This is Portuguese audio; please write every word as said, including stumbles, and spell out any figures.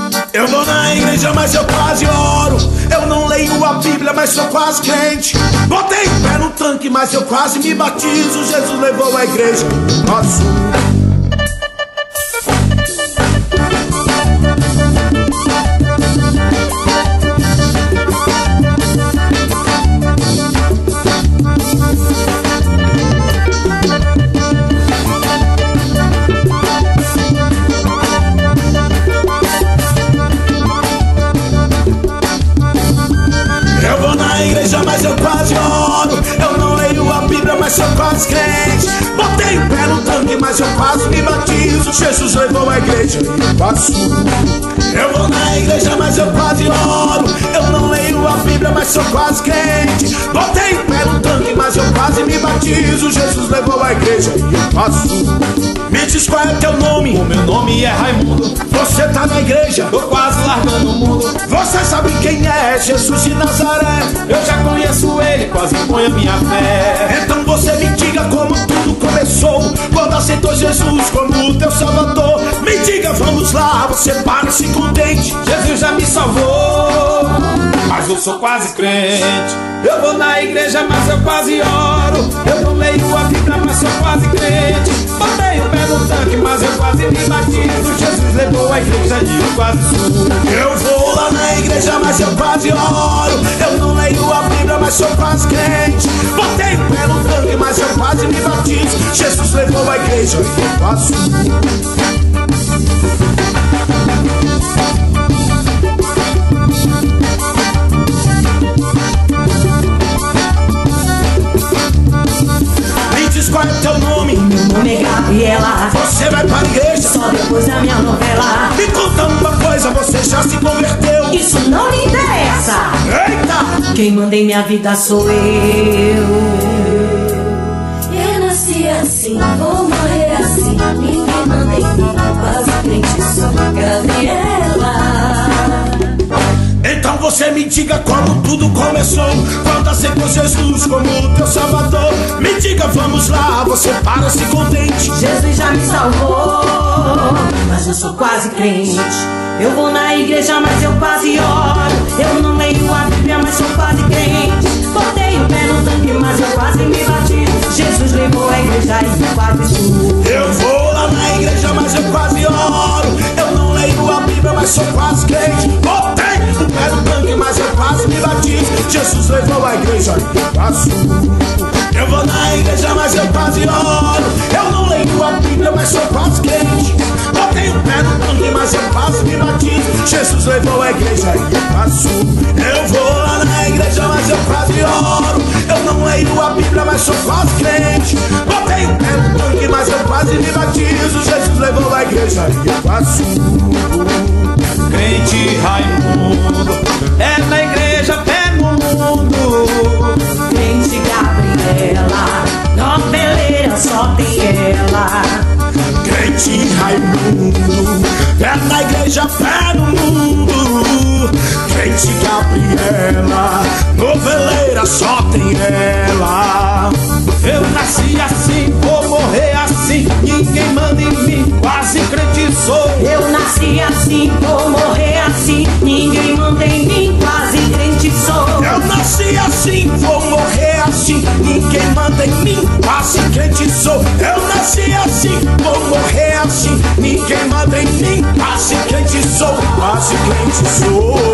Eu vou na igreja, mas eu quase oro. Eu não leio a Bíblia, mas sou quase crente. Botei o pé no tanque, mas eu quase me batizo. Jesus levou a igreja, nosso. Mas eu quase oro. Eu não leio a Bíblia, mas sou quase crente. Botei o pé no tanque, mas eu quase me batizo. Jesus levou a igreja e passo. Eu vou na igreja, mas eu quase oro. Eu não leio a Bíblia, mas sou quase crente. Botei o pé no tanque, mas eu quase me batizo. Jesus levou a igreja e passo. Me diz qual é teu nome? O meu nome é Raimundo. Você tá na igreja? Tô quase largando o mundo. Você sabe quem é Jesus de Nazaré? Eu já conheço ele, quase põe a minha fé. Então você me diga como tudo começou, quando aceitou Jesus como o teu salvador. Me diga, vamos lá, você parece contente. Jesus já me salvou, mas eu sou quase crente. Eu vou na igreja, mas eu quase oro. Eu não leio a Bíblia, mas sou quase crente. Botei o pé no tanque, mas eu quase me batizo. Jesus levou a igreja e eu quase subo. Eu vou lá na igreja, mas eu quase oro. Eu não leio a Bíblia, mas sou quase crente. Botei o pé no tanque, mas eu quase me batizo. Jesus levou a igreja e eu quase subo. Qual é teu nome? Meu nome é Gabriela. Você vai para a igreja só depois da minha novela. Me conta uma coisa, você já se converteu? Isso não me interessa. Eita! Quem manda em minha vida sou eu. Eu nasci assim, vou morrer assim. Ninguém manda em mim, quase crente sou Gabriela. Então você me diga como tudo começou, quando aceitou Jesus como o teu salvador. Me diga, vamos lá, você parece contente. Jesus já me salvou, mas eu sou quase crente. Eu vou na igreja, mas eu quase oro. Eu não leio a Bíblia, mas sou quase crente. Botei o pé no tanque, mas eu quase me bati. Jesus levou a igreja e eu quase subo. Eu vou lá na igreja, mas eu quase oro. Eu não leio a Bíblia, mas sou quase crente. Botei o pé no tanque, mas eu quase me batizo. Jesus levou a igreja e eu quase subo. Eu vou na igreja, mas eu quase oro. Eu não leio a Bíblia, mas sou quase crente. Botei o pé no tanque, mas eu quase me batizo. Jesus levou a igreja e eu quase subo. Eu vou lá na igreja, mas eu quase oro. Eu não leio a Bíblia, mas sou quase crente. Botei o pé no tanque, mas eu quase me batizo. Jesus levou a igreja e eu quase subo. Crente Raimundo é na igreja, pé no mundo. Crente Gabriela, noveleira só tem ela. Crente Raimundo é na igreja, pé no mundo. Crente Gabriela, noveleira só tem ela. Eu nasci assim, vou morrer assim. Ninguém manda em mim, quase crente sou. Eu nasci assim, vou morrer assim. Ninguém manda em mim, quase crente sou. Eu nasci assim, vou morrer assim. Ninguém manda em mim, quase crente sou. Eu nasci assim, vou morrer assim. Ninguém manda em mim, quase crente sou. Quase crente sou.